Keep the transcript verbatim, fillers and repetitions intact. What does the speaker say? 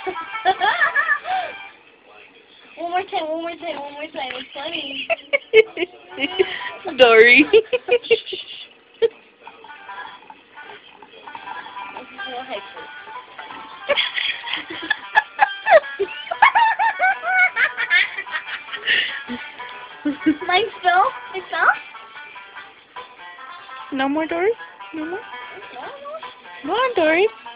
One more time, one more time, one more time. It's funny. Dory. Mine fell? It fell? No more Dory? No more? No, no. Come on, Dory.